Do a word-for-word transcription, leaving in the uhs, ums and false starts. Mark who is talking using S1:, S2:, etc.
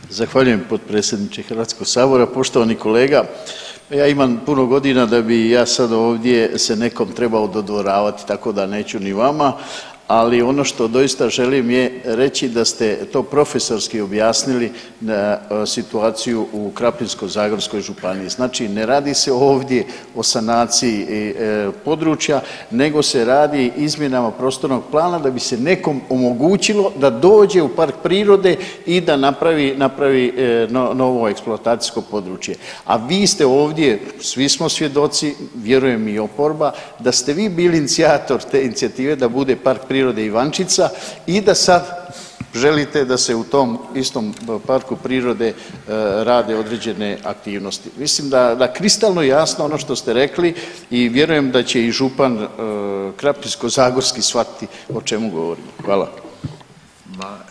S1: Zahvaljujem potpredsjedniče Hrvatskog sabora. Poštovani kolega, ja imam puno godina da bi ja sad ovdje se nekom trebao dodvoravati, tako da neću ni vama, ali ono što doista želim je reći da ste to profesorski objasnili na situaciju u Krapinsko-zagorskoj županiji. Znači ne radi se ovdje o sanaciji područja nego se radi izmjenama prostornog plana da bi se nekom omogućilo da dođe u park prirode i da napravi, napravi novo eksploatacijsko područje. A vi ste ovdje, svi smo svjedoci, vjerujem i oporba, da ste vi bili inicijator te inicijative da bude park prirode Ivančica i da sad želite da se u tom istom parku prirode rade određene aktivnosti. Mislim da, da kristalno jasno ono što ste rekli i vjerujem da će i župan Krapinsko-zagorski shvatiti o čemu govorimo. Hvala.